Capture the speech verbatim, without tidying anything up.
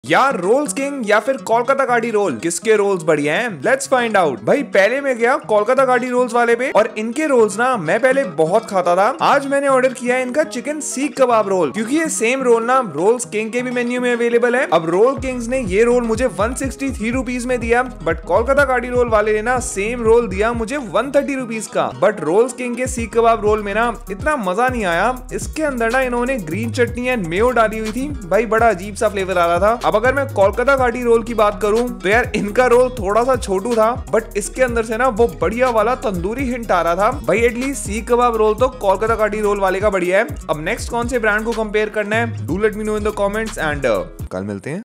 यार roles king या फिर कोलकाता गाड़ी रोल, किसके रोल्स बढ़िया हैं? Let's find out. भाई पहले मैं गया कोलकाता गाड़ी रोल्स वाले पे और इनके रोल्स ना मैं पहले बहुत खाता था। आज मैंने ऑर्डर किया है इनका चिकन सीख कबाब रोल, क्योंकि ये सेम रोल ना रोल्स किंग के भी मेन्यू में अवेलेबल है। अब रोल किंग्स ने ये रोल मुझे वन सिक्सटी थ्री रुपीज में दिया, बट कोलकाता गाड़ी रोल वाले ने ना सेम रोल दिया मुझे वन थर्टी रुपीज का। बट रोल्स किंग के सीख कबाब रोल में ना इतना मजा नहीं आया। इसके अंदर ना इन्होंने ग्रीन चटनी एंड मेयो डाली हुई थी, भाई बड़ा अजीब सा फ्लेवर आ रहा था। अब अगर मैं कोलकाता गाड़ी रोल की बात करूं तो यार इनका रोल थोड़ा सा छोटू था, बट इसके अंदर से ना वो बढ़िया वाला तंदूरी हिंट आ रहा था। भाई एटलीस्ट सीख कबाब रोल तो कोलकाता गाड़ी रोल वाले का बढ़िया है। अब नेक्स्ट कौन से ब्रांड को कंपेयर करना है, do let me know in the comments and कल मिलते हैं।